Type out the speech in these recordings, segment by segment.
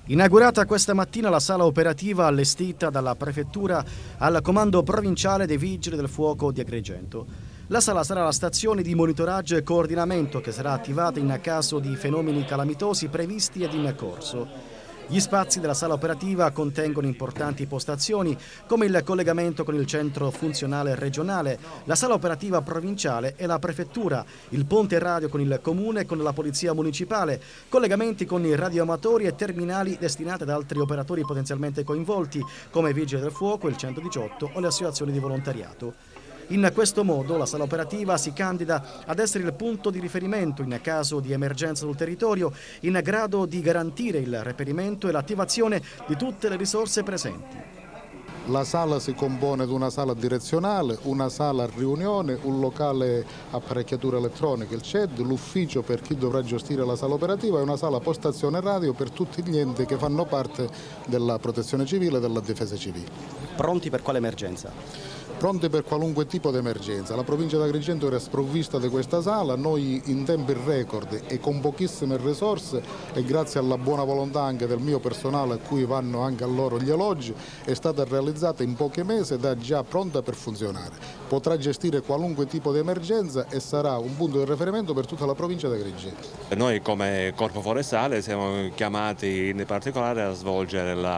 Inaugurata questa mattina la sala operativa allestita dalla Prefettura al Comando Provinciale dei Vigili del Fuoco di Agrigento. La sala sarà la stazione di monitoraggio e coordinamento che sarà attivata in caso di fenomeni calamitosi previsti ed in corso. Gli spazi della sala operativa contengono importanti postazioni come il collegamento con il centro funzionale regionale, la sala operativa provinciale e la prefettura, il ponte radio con il comune e con la polizia municipale, collegamenti con i radioamatori e terminali destinati ad altri operatori potenzialmente coinvolti come i Vigili del Fuoco, il 118 o le associazioni di volontariato. In questo modo la sala operativa si candida ad essere il punto di riferimento in caso di emergenza sul territorio, in grado di garantire il reperimento e l'attivazione di tutte le risorse presenti. La sala si compone di una sala direzionale, una sala riunione, un locale apparecchiature elettroniche, il CED, l'ufficio per chi dovrà gestire la sala operativa e una sala postazione radio per tutti gli enti che fanno parte della protezione civile e della difesa civile. Pronti per quale emergenza? Pronti per qualunque tipo di emergenza. La provincia di Agrigento era sprovvista di questa sala, noi in tempi record e con pochissime risorse e grazie alla buona volontà anche del mio personale a cui vanno anche a loro gli elogi, è stata realizzata in pochi mesi ed è già pronta per funzionare. Potrà gestire qualunque tipo di emergenza e sarà un punto di riferimento per tutta la provincia di Agrigento. Noi come Corpo Forestale siamo chiamati in particolare a svolgere la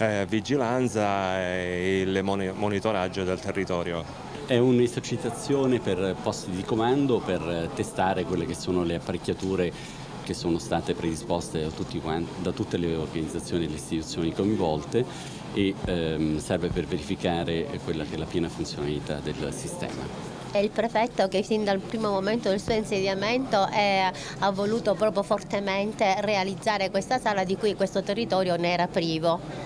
vigilanza e il monitoraggio del territorio. È un'esercitazione per posti di comando, per testare quelle che sono le apparecchiature che sono state predisposte da tutte le organizzazioni e le istituzioni coinvolte e serve per verificare quella che è la piena funzionalità del sistema. È il prefetto che fin dal primo momento del suo insediamento ha voluto proprio fortemente realizzare questa sala di cui questo territorio ne era privo.